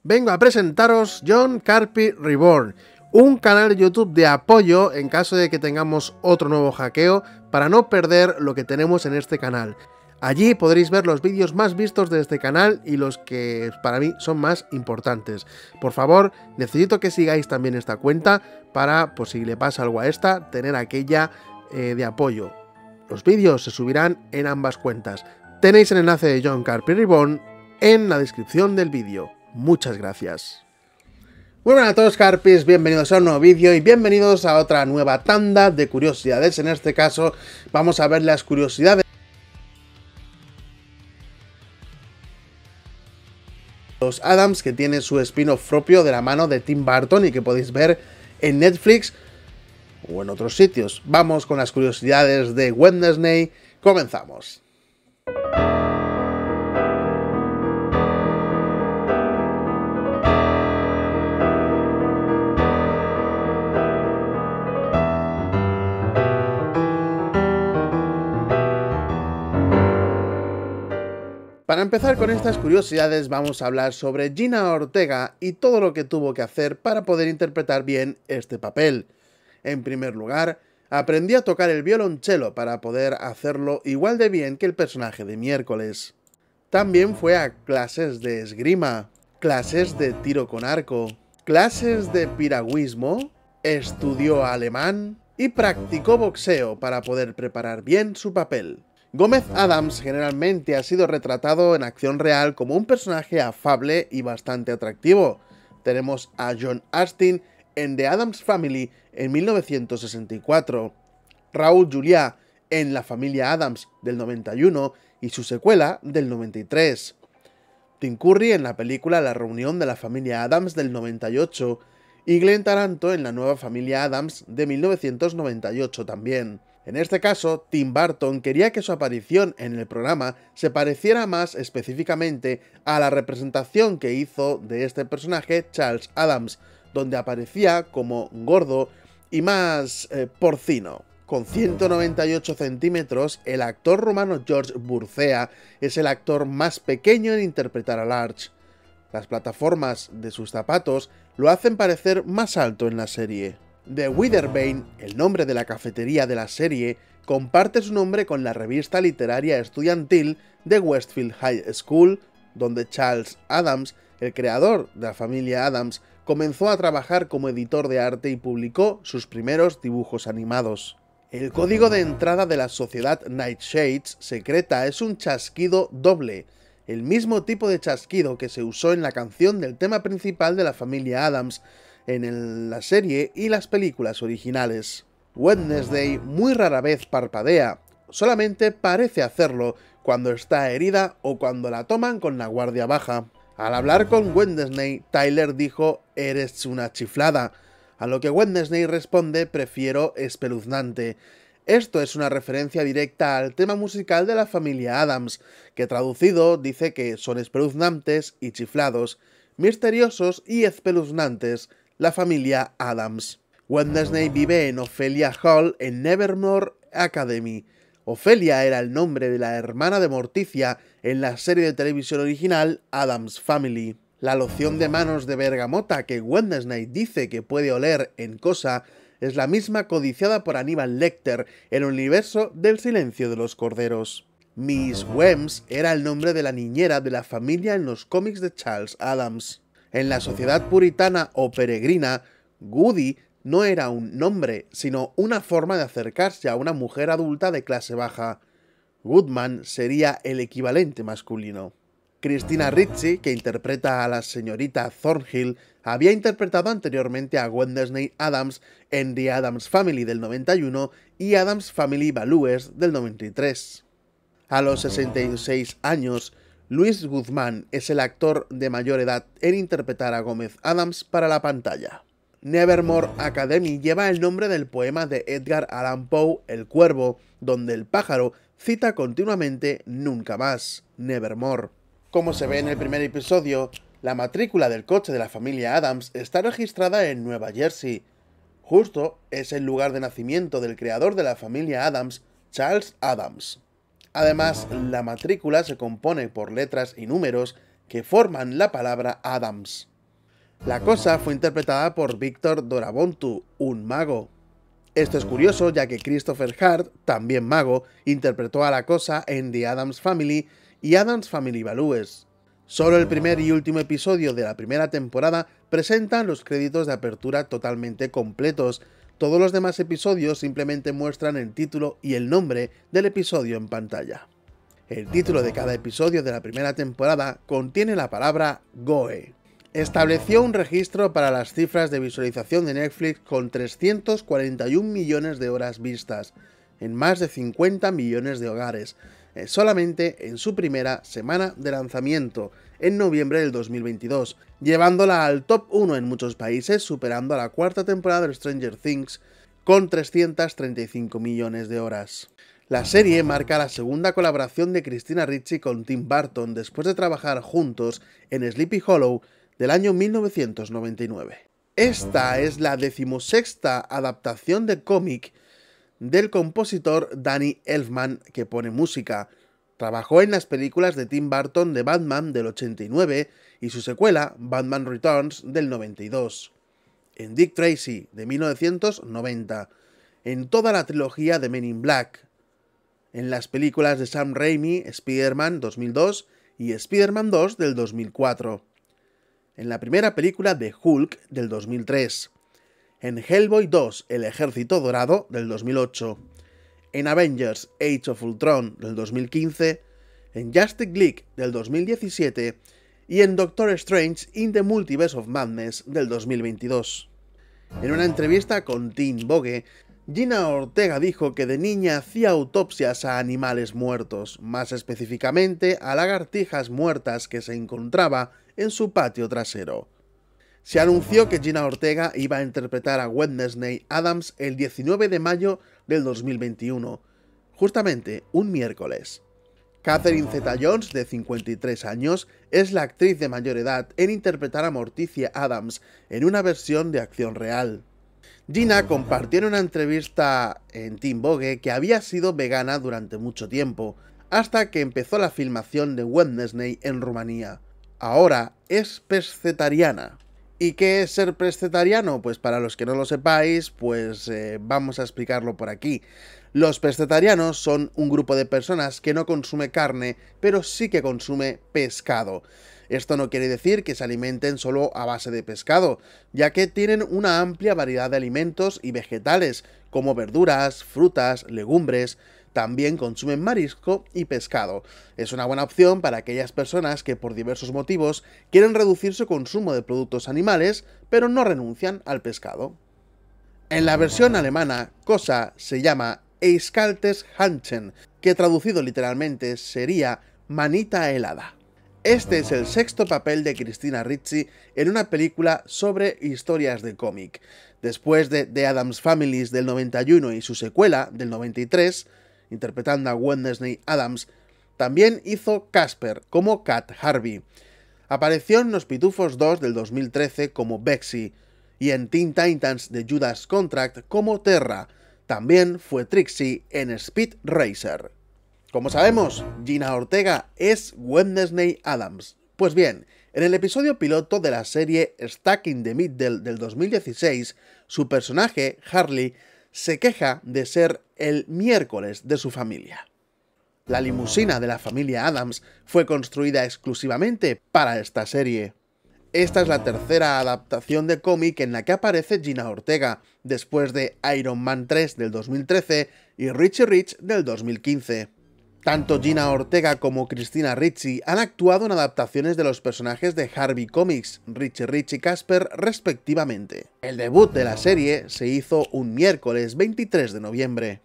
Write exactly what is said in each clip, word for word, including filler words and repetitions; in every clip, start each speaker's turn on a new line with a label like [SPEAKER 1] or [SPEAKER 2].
[SPEAKER 1] vengo a presentaros John Carpy Reborn, un canal de YouTube de apoyo en caso de que tengamos otro nuevo hackeo para no perder lo que tenemos en este canal. Allí podréis ver los vídeos más vistos de este canal y los que para mí son más importantes. Por favor, necesito que sigáis también esta cuenta para, pues si le pasa algo a esta, tener aquella eh, de apoyo. Los vídeos se subirán en ambas cuentas. Tenéis el enlace de John Carpy Reborn en la descripción del vídeo. Muchas gracias. Muy buenas a todos, Carpys, bienvenidos a un nuevo vídeo y bienvenidos a otra nueva tanda de curiosidades. En este caso vamos a ver las curiosidades los Addams, que tiene su spin-off propio de la mano de Tim Burton y que podéis ver en Netflix o en otros sitios. Vamos con las curiosidades de Wednesday. Comenzamos. Para empezar con estas curiosidades vamos a hablar sobre Gina Ortega y todo lo que tuvo que hacer para poder interpretar bien este papel. En primer lugar, aprendió a tocar el violonchelo para poder hacerlo igual de bien que el personaje de Miércoles. También fue a clases de esgrima, clases de tiro con arco, clases de piragüismo, estudió alemán y practicó boxeo para poder preparar bien su papel. Gómez Addams generalmente ha sido retratado en acción real como un personaje afable y bastante atractivo. Tenemos a John Astin en The Addams Family en mil novecientos sesenta y cuatro, Raúl Juliá en La familia Addams del noventa y uno y su secuela del noventa y tres, Tim Curry en la película La reunión de la familia Addams del noventa y ocho y Glenn Taranto en La nueva familia Addams de mil novecientos noventa y ocho también. En este caso, Tim Burton quería que su aparición en el programa se pareciera más específicamente a la representación que hizo de este personaje Charles Addams, donde aparecía como gordo y más eh, porcino. Con ciento noventa y ocho centímetros, el actor rumano George Burcea es el actor más pequeño en interpretar a Large. Las plataformas de sus zapatos lo hacen parecer más alto en la serie. The Witherbane, el nombre de la cafetería de la serie, comparte su nombre con la revista literaria estudiantil de Westfield High School, donde Charles Addams, el creador de la familia Addams, comenzó a trabajar como editor de arte y publicó sus primeros dibujos animados. El código de entrada de la sociedad Nightshades secreta es un chasquido doble, el mismo tipo de chasquido que se usó en la canción del tema principal de la familia Addams, en el, la serie y las películas originales. Wednesday muy rara vez parpadea, solamente parece hacerlo cuando está herida o cuando la toman con la guardia baja. Al hablar con Wednesday, Tyler dijo «eres una chiflada», a lo que Wednesday responde «prefiero espeluznante». Esto es una referencia directa al tema musical de la familia Addams, que traducido dice que son espeluznantes y chiflados, misteriosos y espeluznantes, la familia Addams. Wednesday vive en Ophelia Hall en Nevermore Academy. Ophelia era el nombre de la hermana de Morticia en la serie de televisión original Addams Family. La loción de manos de bergamota que Wednesday dice que puede oler en Cosa es la misma codiciada por Aníbal Lecter en el universo del Silencio de los Corderos. Miss Weems era el nombre de la niñera de la familia en los cómics de Charles Addams. En la sociedad puritana o peregrina, Goody no era un nombre, sino una forma de acercarse a una mujer adulta de clase baja. Goodman sería el equivalente masculino. Christina Ricci, que interpreta a la señorita Thornhill, había interpretado anteriormente a Wednesday Addams en The Addams Family del noventa y uno y Addams Family Values del noventa y tres. A los sesenta y seis años, Luis Guzmán es el actor de mayor edad en interpretar a Gómez Addams para la pantalla. Nevermore Academy lleva el nombre del poema de Edgar Allan Poe, El Cuervo, donde el pájaro cita continuamente «nunca más, Nevermore». Como se ve en el primer episodio, la matrícula del coche de la familia Addams está registrada en Nueva Jersey. Justo es el lugar de nacimiento del creador de la familia Addams, Charles Addams. Además, la matrícula se compone por letras y números que forman la palabra Addams. La cosa fue interpretada por Víctor Dorabontu, un mago. Esto es curioso ya que Christopher Hart, también mago, interpretó a la cosa en The Addams Family y Addams Family Values. Solo el primer y último episodio de la primera temporada presentan los créditos de apertura totalmente completos. Todos los demás episodios simplemente muestran el título y el nombre del episodio en pantalla. El título de cada episodio de la primera temporada contiene la palabra Goe. Estableció un registro para las cifras de visualización de Netflix con trescientos cuarenta y un millones de horas vistas, en más de cincuenta millones de hogares, eh, solamente en su primera semana de lanzamiento, en noviembre del dos mil veintidós, llevándola al top uno en muchos países, superando a la cuarta temporada de Stranger Things con trescientos treinta y cinco millones de horas. La serie marca la segunda colaboración de Christina Ricci con Tim Burton después de trabajar juntos en Sleepy Hollow del año mil novecientos noventa y nueve. Esta es la decimosexta adaptación de cómic del compositor Danny Elfman, que pone música. Trabajó en las películas de Tim Burton de Batman del ochenta y nueve y su secuela, Batman Returns, del noventa y dos. En Dick Tracy, de mil novecientos noventa. En toda la trilogía de Men in Black. En las películas de Sam Raimi, Spider-Man dos mil dos y Spider-Man dos del dos mil cuatro. En la primera película de Hulk del dos mil tres, en Hellboy dos, El Ejército Dorado del dos mil ocho, en Avengers Age of Ultron del dos mil quince, en Justice League del dos mil diecisiete y en Doctor Strange in the Multiverse of Madness del dos mil veintidós. En una entrevista con Teen Vogue, Gina Ortega dijo que de niña hacía autopsias a animales muertos, más específicamente a lagartijas muertas que se encontraba en su patio trasero. Se anunció que Gina Ortega iba a interpretar a Wednesday Addams el diecinueve de mayo del dos mil veintiuno, justamente un miércoles. Catherine Zeta-Jones, de cincuenta y tres años, es la actriz de mayor edad en interpretar a Morticia Addams en una versión de acción real. Gina compartió en una entrevista en Teen Vogue que había sido vegana durante mucho tiempo, hasta que empezó la filmación de Wednesday en Rumanía. Ahora es pescetariana. ¿Y qué es ser pescetariano? Pues para los que no lo sepáis, pues eh, vamos a explicarlo por aquí. Los pescetarianos son un grupo de personas que no consume carne, pero sí que consume pescado. Esto no quiere decir que se alimenten solo a base de pescado, ya que tienen una amplia variedad de alimentos y vegetales, como verduras, frutas, legumbres. También consumen marisco y pescado. Es una buena opción para aquellas personas que por diversos motivos quieren reducir su consumo de productos animales, pero no renuncian al pescado. En la versión alemana, cosa se llama Eiskaltes Handchen, que traducido literalmente sería manita helada. Este es el sexto papel de Christina Ricci en una película sobre historias de cómic. Después de The Addams Family del noventa y uno y su secuela del noventa y tres, interpretando a Wednesday Addams, también hizo Casper como Cat Harvey. Apareció en Los Pitufos dos del dos mil trece como Bexy y en Teen Titans de Judas Contract como Terra. También fue Trixie en Speed Racer. Como sabemos, Gina Ortega es Wednesday Addams. Pues bien, en el episodio piloto de la serie Stuck in the Middle del dos mil dieciséis, su personaje, Harley, se queja de ser el miércoles de su familia. La limusina de la familia Addams fue construida exclusivamente para esta serie. Esta es la tercera adaptación de cómic en la que aparece Gina Ortega, después de Iron Man tres del dos mil trece y Richie Rich del dos mil quince. Tanto Gina Ortega como Christina Ricci han actuado en adaptaciones de los personajes de Harvey Comics, Richie Rich y Casper respectivamente. El debut de la serie se hizo un miércoles veintitrés de noviembre.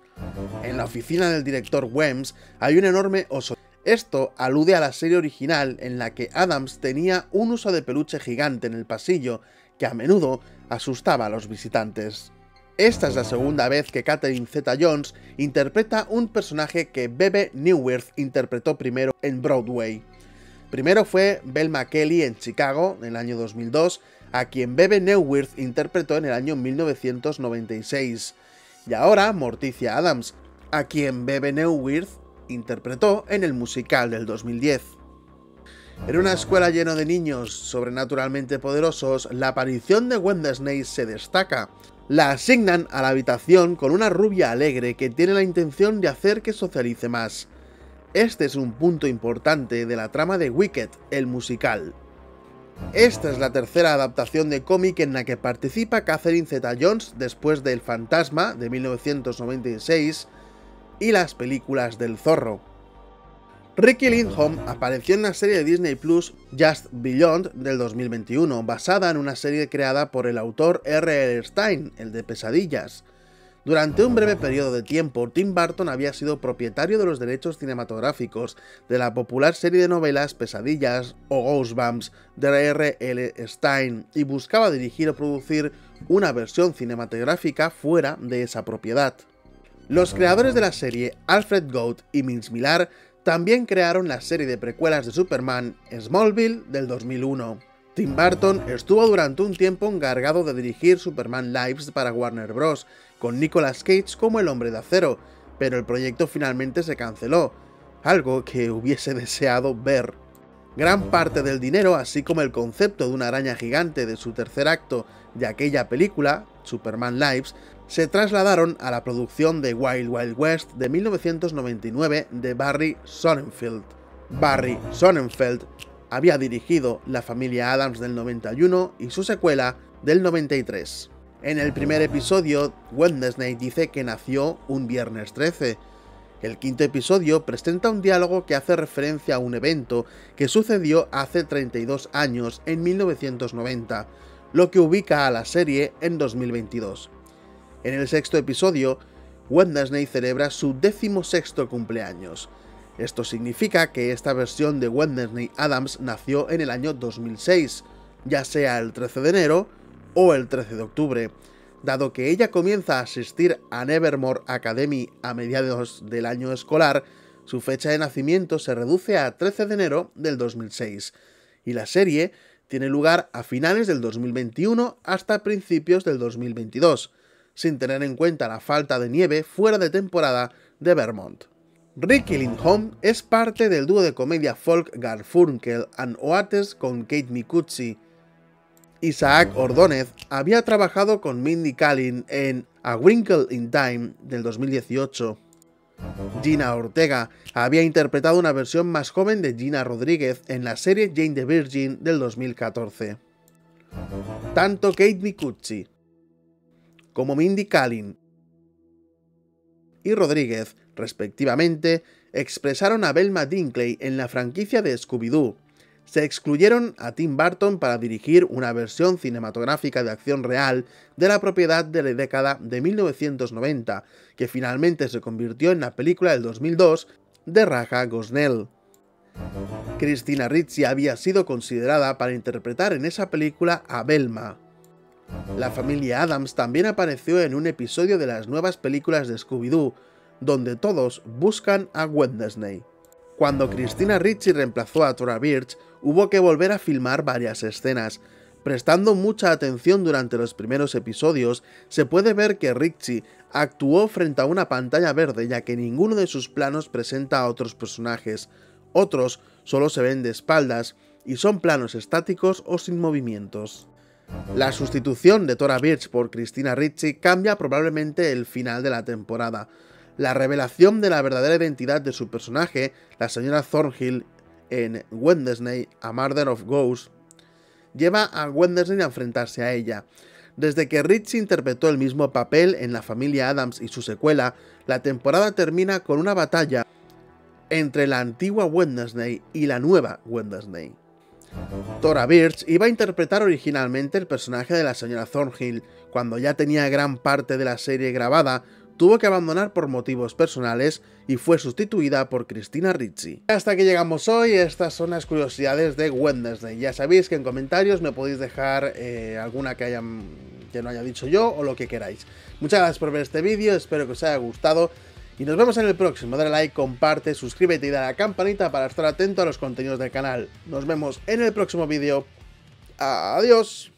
[SPEAKER 1] En la oficina del director Wems hay un enorme oso. Esto alude a la serie original en la que Addams tenía un oso de peluche gigante en el pasillo que a menudo asustaba a los visitantes. Esta es la segunda vez que Catherine Zeta-Jones interpreta un personaje que Bebe Neuwirth interpretó primero en Broadway. Primero fue Velma Kelly en Chicago, en el año dos mil dos, a quien Bebe Neuwirth interpretó en el año mil novecientos noventa y seis. Y ahora Morticia Addams, a quien Bebe Neuwirth interpretó en el musical del dos mil diez. En una escuela llena de niños sobrenaturalmente poderosos, la aparición de Wednesday se destaca. La asignan a la habitación con una rubia alegre que tiene la intención de hacer que socialice más. Este es un punto importante de la trama de Wicked, el musical. Esta es la tercera adaptación de cómic en la que participa Catherine Zeta-Jones después de El Fantasma de mil novecientos noventa y seis y las películas del Zorro. Riki Lindhome apareció en la serie de Disney Plus Just Beyond del dos mil veintiuno, basada en una serie creada por el autor R L Stein, el de Pesadillas. Durante un breve periodo de tiempo, Tim Burton había sido propietario de los derechos cinematográficos de la popular serie de novelas Pesadillas o Goosebumps de R L Stein y buscaba dirigir o producir una versión cinematográfica fuera de esa propiedad. Los creadores de la serie, Alfred Goat y Vince Millar, también crearon la serie de precuelas de Superman, Smallville, del dos mil uno. Tim Burton estuvo durante un tiempo encargado de dirigir Superman Lives para Warner Bros., con Nicolas Cage como el Hombre de Acero, pero el proyecto finalmente se canceló, algo que hubiese deseado ver. Gran parte del dinero, así como el concepto de una araña gigante de su tercer acto de aquella película, Superman Lives, se trasladaron a la producción de Wild Wild West de mil novecientos noventa y nueve de Barry Sonnenfeld. Barry Sonnenfeld había dirigido La familia Addams del noventa y uno y su secuela del noventa y tres. En el primer episodio, Wednesday dice que nació un viernes trece. El quinto episodio presenta un diálogo que hace referencia a un evento que sucedió hace treinta y dos años, en mil novecientos noventa, lo que ubica a la serie en dos mil veintidós. En el sexto episodio, Wednesday celebra su decimosexto cumpleaños. Esto significa que esta versión de Wednesday Addams nació en el año dos mil seis, ya sea el trece de enero o el trece de octubre, dado que ella comienza a asistir a Nevermore Academy a mediados del año escolar. Su fecha de nacimiento se reduce a trece de enero del dos mil seis, y la serie tiene lugar a finales del dos mil veintiuno hasta principios del dos mil veintidós, sin tener en cuenta la falta de nieve fuera de temporada de Vermont. Riki Lindhome es parte del dúo de comedia folk Garfunkel and Oates con Kate Micucci. Isaac Ordóñez había trabajado con Mindy Kaling en A Wrinkle in Time del dos mil dieciocho. Gina Ortega había interpretado una versión más joven de Gina Rodríguez en la serie Jane the Virgin del dos mil catorce. Tanto Kate Micucci como Mindy Kaling y Rodríguez, respectivamente, expresaron a Velma Dinkley en la franquicia de Scooby-Doo. Se excluyeron a Tim Burton para dirigir una versión cinematográfica de acción real de la propiedad de la década de mil novecientos noventa, que finalmente se convirtió en la película del dos mil dos de Raja Gosnell. Christina Ricci había sido considerada para interpretar en esa película a Velma. La familia Addams también apareció en un episodio de las nuevas películas de Scooby-Doo, donde todos buscan a Wednesday. Cuando Christina Ricci reemplazó a Thora Birch, hubo que volver a filmar varias escenas. Prestando mucha atención durante los primeros episodios, se puede ver que Ricci actuó frente a una pantalla verde, ya que ninguno de sus planos presenta a otros personajes. Otros solo se ven de espaldas y son planos estáticos o sin movimientos. La sustitución de Thora Birch por Christina Ricci cambia probablemente el final de la temporada. La revelación de la verdadera identidad de su personaje, la señora Thornhill, en Wednesday, A Murder of Ghosts, lleva a Wednesday a enfrentarse a ella. Desde que Ricci interpretó el mismo papel en La familia Addams y su secuela, la temporada termina con una batalla entre la antigua Wednesday y la nueva Wednesday. Thora Birch iba a interpretar originalmente el personaje de la señora Thornhill. Cuando ya tenía gran parte de la serie grabada, tuvo que abandonar por motivos personales y fue sustituida por Christina Ricci. Hasta aquí llegamos hoy, estas son las curiosidades de Wednesday. Ya sabéis que en comentarios me podéis dejar eh, alguna que, hayan, que no haya dicho yo o lo que queráis. Muchas gracias por ver este vídeo, espero que os haya gustado y nos vemos en el próximo. Dale like, comparte, suscríbete y dale a la campanita para estar atento a los contenidos del canal. Nos vemos en el próximo vídeo. Adiós.